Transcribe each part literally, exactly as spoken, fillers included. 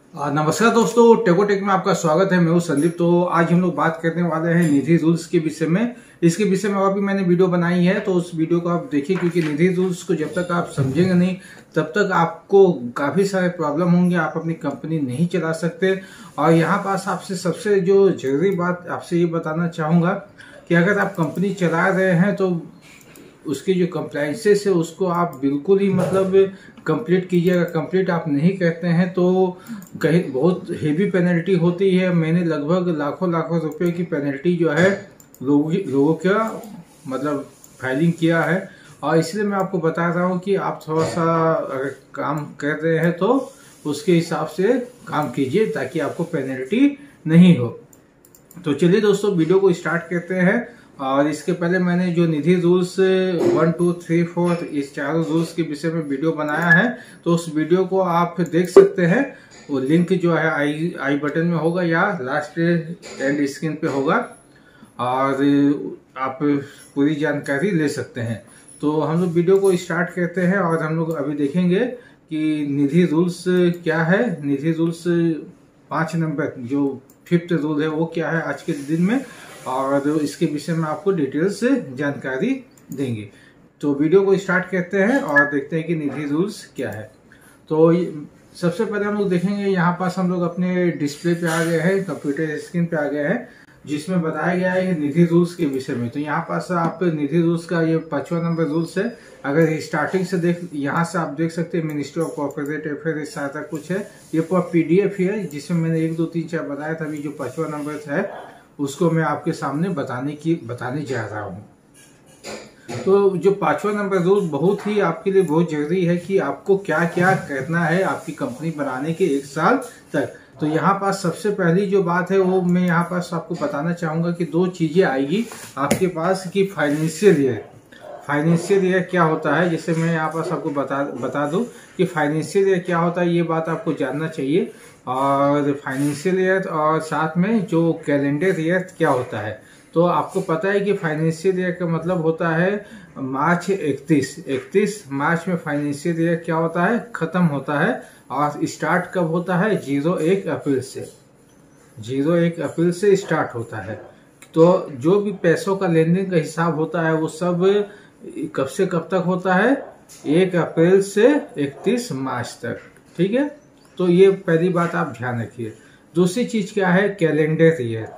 आ, नमस्कार दोस्तों, टेकोटेक में आपका स्वागत है। मैं हूं संदीप। तो आज हम लोग बात करने वाले हैं निधि रूल्स के विषय में। इसके विषय में और भी मैंने वीडियो बनाई है, तो उस वीडियो को आप देखिए, क्योंकि निधि रूल्स को जब तक आप समझेंगे नहीं तब तक आपको काफी सारे प्रॉब्लम होंगे, आप अपनी कंपनी नहीं चला सकते। और यहाँ पास आपसे सबसे जो जरूरी बात आपसे ये बताना चाहूंगा कि अगर आप कंपनी चला रहे हैं तो उसकी जो कंप्लाइंसेस है उसको आप बिल्कुल ही मतलब कंप्लीट कीजिएगा। कंप्लीट आप नहीं करते हैं तो कहीं बहुत हेवी पेनल्टी होती है। मैंने लगभग लाखों लाखों रुपए की पेनल्टी जो है लोगों लोगों का मतलब फाइलिंग किया है। और इसलिए मैं आपको बता रहा हूँ कि आप थोड़ा सा अगर काम कर रहे हैं तो उसके हिसाब से काम कीजिए ताकि आपको पेनल्टी नहीं हो। तो चलिए दोस्तों, वीडियो को स्टार्ट करते हैं। और इसके पहले मैंने जो Nidhi rules one two three four इस चारों रूल्स के विषय में वीडियो बनाया है, तो उस वीडियो को आप देख सकते हैं। वो लिंक जो है आई आई बटन में होगा या लास्ट एंड स्क्रीन पे होगा, और आप पूरी जानकारी ले सकते हैं। तो हम लोग वीडियो को स्टार्ट करते हैं और हम लोग अभी देखेंगे कि निधि रूल्स क्या है। निधि रूल्स पाँच नंबर जो फिफ्थ रूल है वो क्या है आज के दिन में, और इसके विषय में आपको डिटेल से जानकारी देंगे। तो वीडियो को स्टार्ट करते हैं और देखते हैं कि निधि रूल्स क्या है। तो सबसे पहले हम लोग देखेंगे, यहाँ पास हम लोग अपने डिस्प्ले पे आ गए हैं, कंप्यूटर स्क्रीन पे आ गए हैं, जिसमें बताया गया है निधि रूल्स के विषय में। तो यहाँ पास आप निधि रूल्स का ये पांचवा नंबर रूल्स है। अगर स्टार्टिंग से देख, यहाँ से आप देख सकते हैं मिनिस्ट्री ऑफ कॉर्पोरेट अफेयर्स सारा कुछ है। ये पूरा पीडीएफ है जिसमें मैंने एक दो तीन चार बताया था। अभी जो पांचवा नंबर है उसको मैं आपके सामने बताने की बताने जा रहा हूँ। तो जो पांचवा नंबर रूल बहुत ही आपके लिए बहुत जरूरी है कि आपको क्या क्या करना है आपकी कंपनी बनाने के एक साल तक। तो यहाँ पास सबसे पहली जो बात है वो मैं यहाँ पास आपको बताना चाहूंगा कि दो चीजें आएगी आपके पास कि फाइनेंशियल ईयर। फाइनेंशियल ईयर क्या होता है, जैसे मैं यहाँ पास आपको बता बता दूं कि फाइनेंशियल ईयर क्या होता है, ये बात आपको जानना चाहिए। और फाइनेंशियल ईयर और साथ में जो कैलेंडर ईयर क्या होता है। तो आपको पता है कि फाइनेंशियल ईयर का मतलब होता है मार्च इकतीस इकतीस मार्च में फाइनेंशियल ईयर क्या होता है, खत्म होता है। और स्टार्ट कब होता है, जीरो एक अप्रैल से जीरो एक अप्रैल से स्टार्ट होता है। तो जो भी पैसों का लेन देन का हिसाब होता है वो सब कब से कब तक होता है, एक अप्रैल से इकतीस मार्च तक। ठीक है, तो ये पहली बात आप ध्यान रखिए। दूसरी चीज क्या है, calendar year.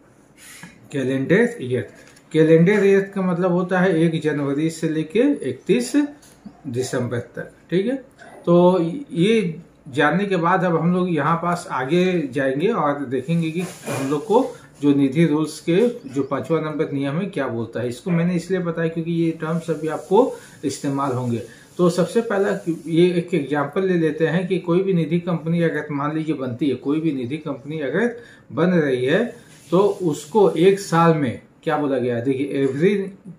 Calendar year calendar year का मतलब होता है एक जनवरी से लेके इकतीस दिसंबर तक। ठीक है, तो ये जानने के बाद अब हम लोग यहाँ पास आगे जाएंगे और देखेंगे कि हम लोग को जो निधि रूल्स के जो पांचवा नंबर नियम है क्या बोलता है। इसको मैंने इसलिए बताया क्योंकि ये टर्म्स अभी आपको इस्तेमाल होंगे। तो सबसे पहला ये एक एग्जांपल ले लेते हैं कि कोई भी निधि कंपनी अगर मान लीजिए बनती है, कोई भी निधि कंपनी अगर बन रही है तो उसको एक साल में क्या बोला गया है, देखिए every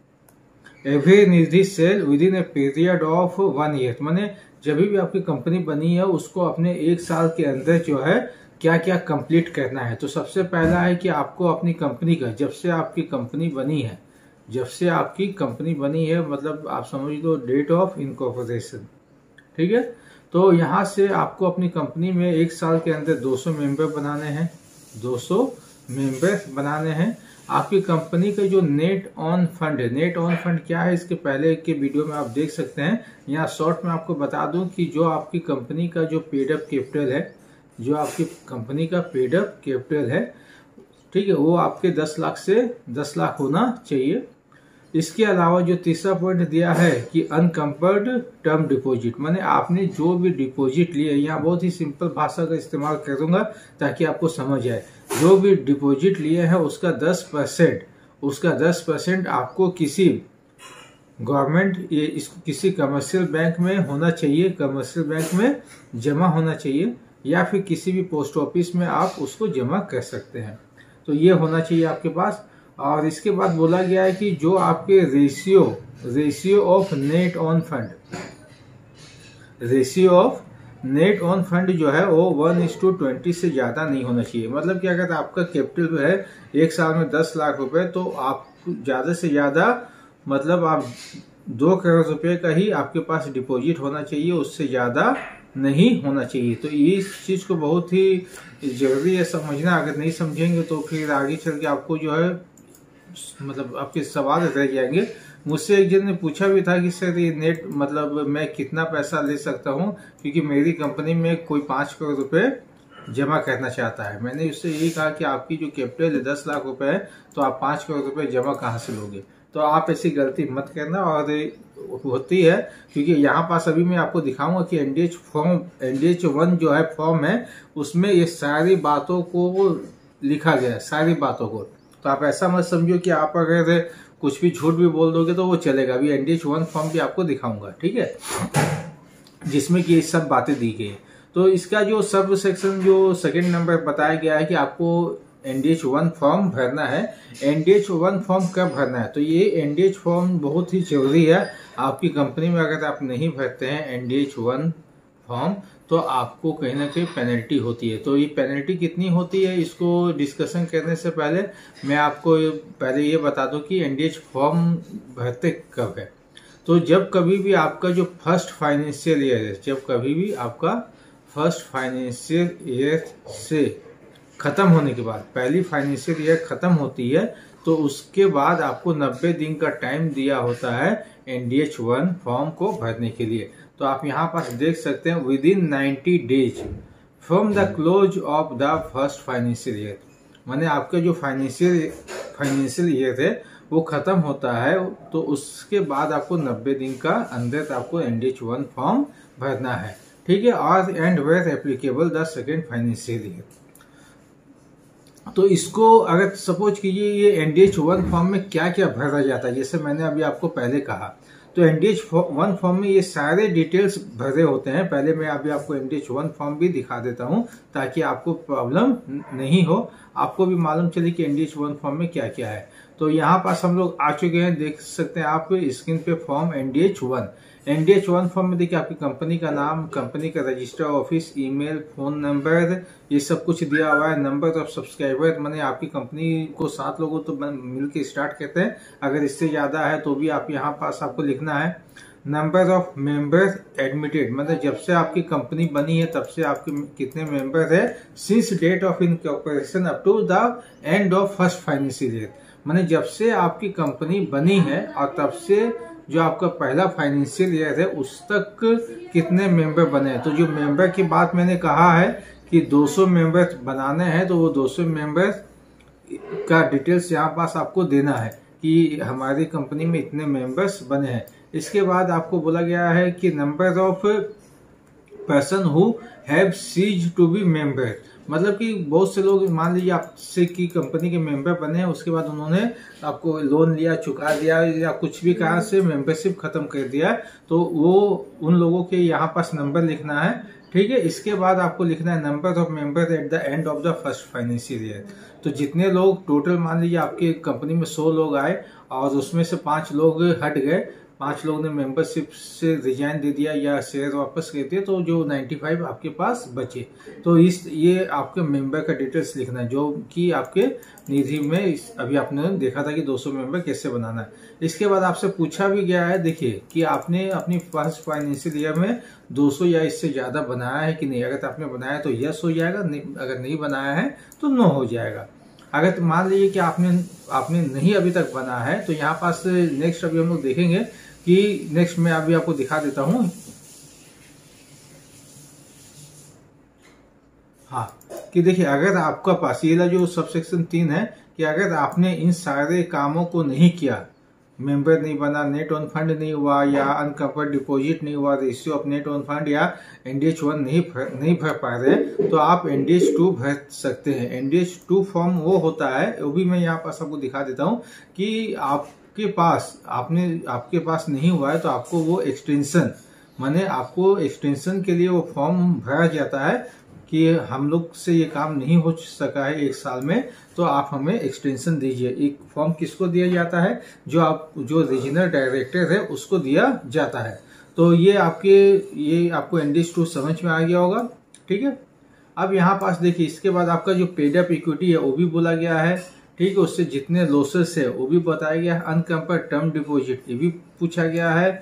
every Nidhi shall within a period of one year. माने जब भी आपकी कंपनी बनी है उसको अपने एक साल के अंदर जो है क्या क्या कंप्लीट करना है। तो सबसे पहला है कि आपको अपनी कंपनी का, जब से आपकी कंपनी बनी है जब से आपकी कंपनी बनी है मतलब आप समझ लो डेट ऑफ इनकॉर्पोरेशन। ठीक है, तो यहाँ से आपको अपनी कंपनी में एक साल के अंदर दो सौ मेंबर बनाने हैं दो सौ मेंबर बनाने हैं। आपकी कंपनी का जो नेट ऑन फंड है, नेट ऑन फंड क्या है इसके पहले के वीडियो में आप देख सकते हैं। यहाँ शॉर्ट में आपको बता दूं कि जो आपकी कंपनी का जो पेड अप कैपिटल है जो आपकी कंपनी का पेड अप कैपिटल है, ठीक है, वो आपके दस लाख से दस लाख होना चाहिए। इसके अलावा जो तीसरा पॉइंट दिया है कि अनकम्पर्ड टर्म डिपॉजिट, माने आपने जो भी डिपॉजिट लिए, यहाँ बहुत ही सिंपल भाषा का इस्तेमाल करूंगा ताकि आपको समझ आए। जो भी डिपॉजिट लिए हैं उसका दस परसेंट उसका दस परसेंट आपको किसी गवर्नमेंट ये किसी कमर्शियल बैंक में होना चाहिए, कमर्शियल बैंक में जमा होना चाहिए, या फिर किसी भी पोस्ट ऑफिस में आप उसको जमा कर सकते हैं। तो ये होना चाहिए आपके पास। और इसके बाद बोला गया है कि जो आपके ratio ratio of net on fund ratio of net on fund जो है वो वन इज टू ट्वेंटी से ज्यादा नहीं होना चाहिए। मतलब क्या कहता है, आपका कैपिटल है एक साल में दस लाख रुपए, तो आप ज्यादा से ज्यादा मतलब आप दो करोड़ रुपए का ही आपके पास डिपॉजिट होना चाहिए, उससे ज्यादा नहीं होना चाहिए। तो इस चीज़ को बहुत ही जरूरी है समझना। अगर नहीं समझेंगे तो फिर आगे चल के आपको जो है मतलब आपके सवाल रह जाएंगे। मुझसे एक जन ने पूछा भी था कि सर ये नेट मतलब मैं कितना पैसा ले सकता हूँ, क्योंकि मेरी कंपनी में कोई पाँच करोड़ रुपए जमा करना चाहता है। मैंने उससे यही कहा कि आपकी जो कैपिटल है दस लाख रुपए है, तो आप पाँच करोड़ रुपए जमा कहाँ से लोगे। तो आप ऐसी गलती मत करना। और होती है क्योंकि यहाँ पास अभी मैं आपको दिखाऊंगा कि एनडीएच फॉर्म एनडीएच वन जो है फॉर्म है, उसमें ये सारी बातों को लिखा गया है, सारी बातों को। तो आप ऐसा मत समझो कि आप अगर कुछ भी झूठ भी बोल दोगे तो वो चलेगा। अभी एनडीएच वन फॉर्म भी आपको दिखाऊंगा, ठीक है, जिसमें कि ये सब बातें दी गई। तो इसका जो सब सेक्शन जो सेकंड नंबर बताया गया है कि आपको एनडीएच वन फॉर्म भरना है। एनडीएच वन फॉर्म कब भरना है, तो ये एनडीएच फॉर्म बहुत ही जरूरी है। आपकी कंपनी में अगर आप नहीं भरते हैं एनडीएच वन फॉर्म तो आपको कहीं ना कहीं पेनल्टी होती है। तो ये पेनल्टी कितनी होती है, इसको डिस्कशन करने से पहले मैं आपको पहले ये बता दूं कि एनडीएच फॉर्म भरते कब है। तो जब कभी भी आपका जो फर्स्ट फाइनेंशियल ईयर है, जब कभी भी आपका फर्स्ट फाइनेंशियल ईयर से खत्म होने के बाद, पहली फाइनेंशियल ईयर खत्म होती है, तो उसके बाद आपको नब्बे दिन का टाइम दिया होता है एनडीएच वन फॉर्म को भरने के लिए। तो आप यहाँ पास देख सकते हैं within ninety days from the close of the first financial year, माने आपका जो फाइनेंशियल फाइनेंशियल ईयर है वो खत्म होता है, तो उसके बाद आपको नब्बे दिन का अंदर आपको एनडीएच वन फॉर्म भरना है, ठीक है। और and where applicable the second financial year. तो इसको अगर सपोज कीजिए ये एनडीएच वन फॉर्म में क्या क्या भरा जाता है, जैसे मैंने अभी आपको पहले कहा, तो एनडीएच वन फॉर्म में ये सारे डिटेल्स भरे होते हैं। पहले मैं अभी आपको एनडीएच वन फॉर्म भी दिखा देता हूं ताकि आपको प्रॉब्लम नहीं हो, आपको भी मालूम चले कि एनडीएच वन फॉर्म में क्या क्या है। तो यहाँ पास हम लोग आ चुके हैं, देख सकते हैं आप स्क्रीन पे form NDH one. NDH one form में देखिए आपकी कंपनी का नाम, कंपनी का register office, email, phone number, ये सब कुछ दिया हुआ है। नंबर ऑफ सब्सक्राइबर, माने आपकी कंपनी को सात लोगों तो मिलकर स्टार्ट करते हैं, अगर इससे ज्यादा है तो भी आप यहाँ पास आपको लिखना है। नंबर ऑफ मेंबर्स एडमिटेड, मतलब जब से आपकी कंपनी बनी है तब से आपके कितने मेंबर है, since date of incorporation up to the end of first financial year, माने जब से आपकी कंपनी बनी है और तब से जो आपका पहला फाइनेंशियल ईयर है उस तक कितने मेंबर बने हैं। तो जो मेंबर की बात मैंने कहा है कि दो सौ मेंबर बनाने हैं, तो वो दो सौ मेंबर का डिटेल्स यहाँ पास आपको देना है कि हमारी कंपनी में इतने मेंबर्स बने हैं। इसके बाद आपको बोला गया है कि number of person who have cease to be member, मतलब कि बहुत से लोग मान लीजिए आपसे की कंपनी के मेंबर बने हैं, उसके बाद उन्होंने आपको लोन लिया, चुका दिया या कुछ भी कहा से मेंबरशिप खत्म कर दिया, तो वो उन लोगों के यहाँ पास नंबर लिखना है, ठीक है। इसके बाद आपको लिखना है number of member at the end of the first financial year. तो जितने लोग टोटल मान लीजिए आपके कंपनी में सौ लोग आए और उसमें से पांच लोग हट गए, पांच लोगों ने मेंबरशिप से रिजाइन दे दिया या शेयर वापस कर दिया, तो जो पचानवे आपके पास बचे। तो इस ये आपके मेंबर का डिटेल्स लिखना है, जो कि आपके निधि में अभी आपने देखा था कि दो सौ मेंबर कैसे बनाना है। इसके बाद आपसे पूछा भी गया है, देखिए कि आपने अपनी फर्स्ट फाइनेंशियल ईयर में दो सौ या इससे ज्यादा बनाया है कि नहीं। अगर आपने बनाया तो यस हो जाएगा, नहीं, अगर नहीं बनाया है तो नो हो जाएगा। अगर तो मान लीजिए कि आपने आपने नहीं अभी तक बना है, तो यहाँ पास नेक्स्ट अभी हम लोग देखेंगे कि नेक्स्ट मैं अभी आपको दिखा देता हूं। हाँ, कि देखिए अगर आपका पास ये जो सब सेक्शन तीन है कि अगर आपने इन सारे कामों को नहीं किया, मेंबर नहीं बना, नेट ऑन फंड नहीं हुआ या अनकवर्ड डिपॉजिट नहीं हुआ, ratio of net on fund या एनडीएच वन नहीं भर नहीं भर पा रहे, तो आप एनडीएच टू भर सकते हैं। एनडीएच टू फॉर्म वो होता है, वो भी मैं यहाँ पास आपको दिखा देता हूँ कि आप के पास आपने आपके पास नहीं हुआ है तो आपको वो एक्सटेंशन, माने आपको एक्सटेंशन के लिए वो फॉर्म भरा जाता है कि हम लोग से ये काम नहीं हो सका है एक साल में, तो आप हमें एक्सटेंशन दीजिए। एक फॉर्म किसको दिया जाता है, जो आप जो रीजनल डायरेक्टर है उसको दिया जाता है। तो ये आपके ये आपको एनडीएच टू समझ में आ गया होगा, ठीक है। अब यहाँ पास देखिए इसके बाद आपका जो पेड अप इक्विटी है वो भी बोला गया है, ठीक है। उससे जितने लॉसेस है वो भी बताया गया है। अनकम्पेयर्ड टर्म डिपॉजिट ये भी पूछा गया है।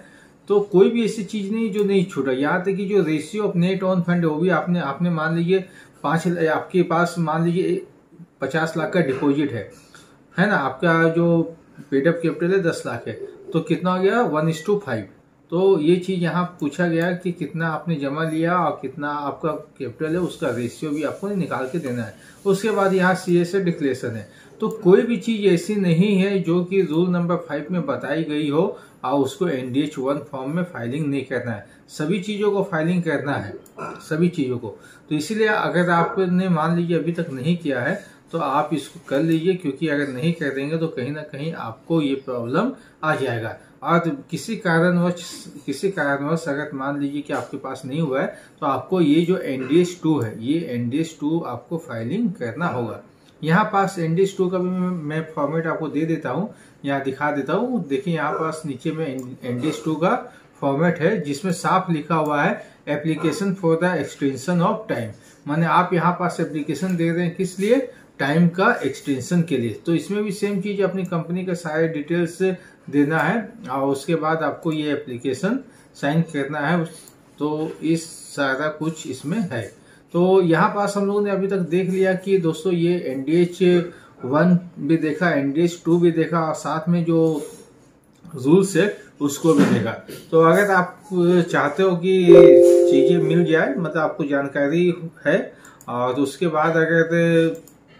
तो कोई भी ऐसी चीज नहीं जो नहीं छूटा। यहाँ तक कि जो ratio of net on fund वो भी आपने आपने मान लीजिए पांच, आपके पास मान लीजिए पचास लाख का डिपॉजिट है है ना, आपका जो पेड अप कैपिटल है दस लाख है, तो कितना हो गया, वन इज टू फाइव। तो ये चीज यहाँ पूछा गया कि कितना आपने जमा लिया और कितना आपका कैपिटल है, उसका रेशियो भी आपको निकाल के देना है। उसके बाद यहाँ सी एस ए डिक्लेरेशन है। तो कोई भी चीज ऐसी नहीं है जो कि रूल नंबर फाइव में बताई गई हो और उसको N D H one form में फाइलिंग नहीं करना है। सभी चीजों को फाइलिंग करना है, सभी चीजों को। तो इसीलिए अगर आपने मान लीजिए अभी तक नहीं किया है तो आप इसको कर लीजिए, क्योंकि अगर नहीं कर देंगे तो कहीं ना कहीं आपको ये प्रॉब्लम आ जाएगा। और किसी कारणवश किसी कारणवश अगर मान लीजिए कि आपके पास नहीं हुआ है तो आपको ये जो एन डी एच टू है, ये एन डी एच टू आपको फाइलिंग करना होगा। यहाँ पास एन डी एच टू का भी मैं फॉर्मेट आपको दे देता हूँ, यहाँ दिखा देता हूँ। देखिए यहाँ पास नीचे में एन डी एच टू का फॉर्मेट है, जिसमें साफ लिखा हुआ है application for the extension of time. माने आप यहाँ पास एप्लीकेशन दे रहे हैं किस लिए, टाइम का एक्सटेंशन के लिए। तो इसमें भी सेम चीज अपनी कंपनी का सारे डिटेल्स देना है और उसके बाद आपको ये एप्लीकेशन साइन करना है। तो इस सारा कुछ इसमें है। तो यहाँ पास हम लोगों ने अभी तक देख लिया कि दोस्तों ये एन डी एच वन भी देखा, एन डी एच टू भी देखा और साथ में जो रूल्स है उसको भी देखा। तो अगर आप चाहते हो कि चीजें मिल जाए, मतलब आपको जानकारी है, और उसके बाद अगर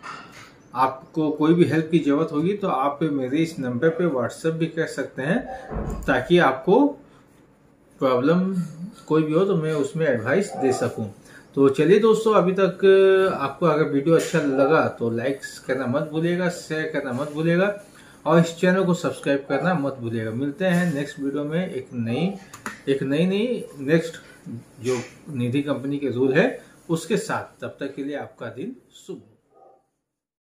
आपको कोई भी हेल्प की जरूरत होगी तो आप मेरे इस नंबर पे व्हाट्सएप भी कर सकते हैं, ताकि आपको प्रॉब्लम कोई भी हो तो मैं उसमें एडवाइस दे सकूं। तो चलिए दोस्तों, अभी तक आपको अगर वीडियो अच्छा लगा तो लाइक करना मत भूलिएगा, शेयर करना मत भूलिएगा और इस चैनल को सब्सक्राइब करना मत भूलिएगा। मिलते हैं नेक्स्ट वीडियो में एक नई एक नई नई नेक्स्ट जो निधि कंपनी के रूल है उसके साथ। तब तक के लिए आपका दिन शुभ।